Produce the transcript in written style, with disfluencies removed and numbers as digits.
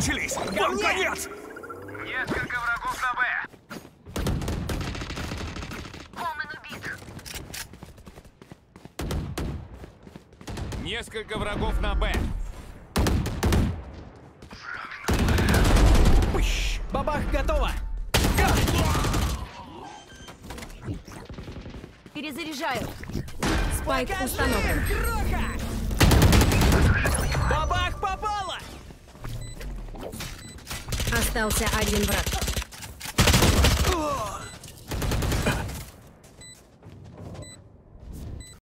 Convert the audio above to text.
начались! Вам конец! Несколько врагов на Б. Омен убит. Несколько врагов на Б. Бабах готово! Перезаряжаю. Спайк установлен. Бабах попало! Остался один враг.